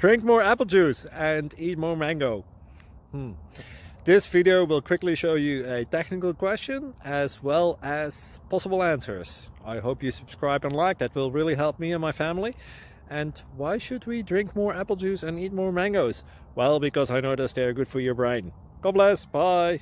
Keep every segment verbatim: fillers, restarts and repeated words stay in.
Drink more apple juice and eat more mango. Hmm. This video will quickly show you a technical question as well as possible answers. I hope you subscribe and like, that will really help me and my family. And why should we drink more apple juice and eat more mangoes? Well, because I noticed they're good for your brain. God bless, bye!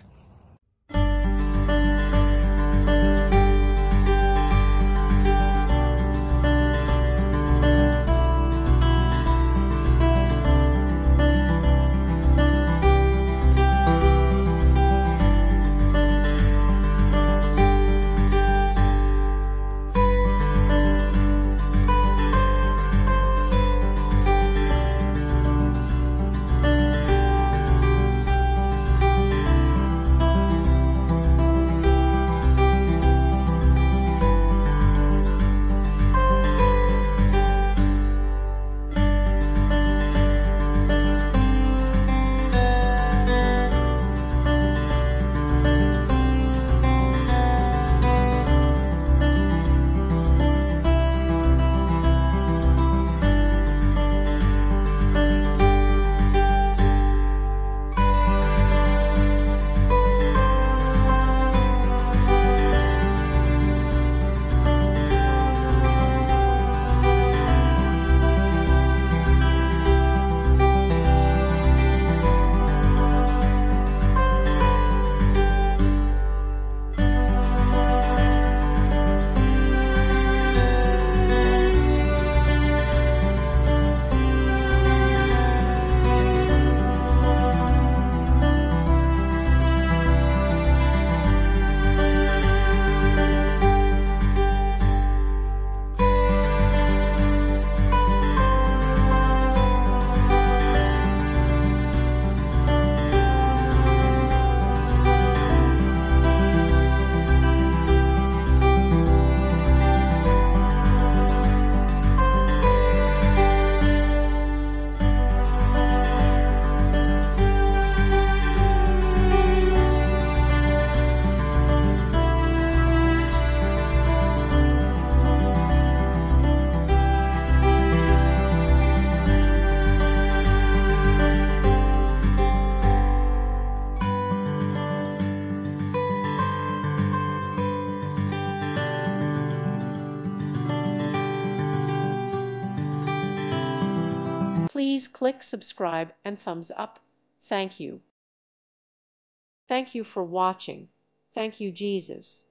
Please click subscribe and thumbs up. Thank you. Thank you for watching. Thank you, Jesus.